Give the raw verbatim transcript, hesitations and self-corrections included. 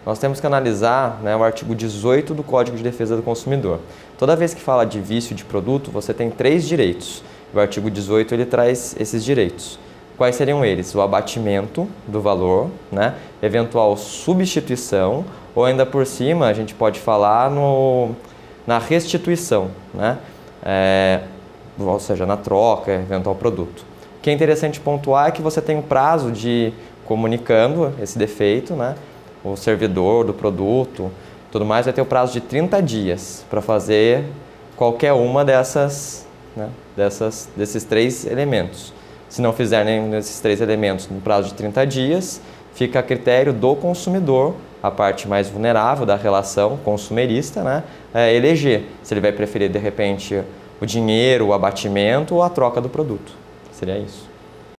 nós temos que analisar, né, o artigo dezoito do Código de Defesa do Consumidor. Toda vez que fala de vício de produto, você tem três direitos. O artigo dezoito ele traz esses direitos. Quais seriam eles? O abatimento do valor, né, eventual substituição, ou ainda por cima a gente pode falar no, na restituição, né, é, ou seja, na troca, eventual produto. O que é interessante pontuar é que você tem um prazo de comunicando esse defeito, né, o servidor do produto, tudo mais, vai ter o prazo de trinta dias para fazer qualquer uma dessas, né, dessas, desses três elementos. Se não fizer nenhum desses três elementos no prazo de trinta dias, fica a critério do consumidor, a parte mais vulnerável da relação consumerista, né, é eleger se ele vai preferir, de repente, o dinheiro, o abatimento ou a troca do produto. Seria isso.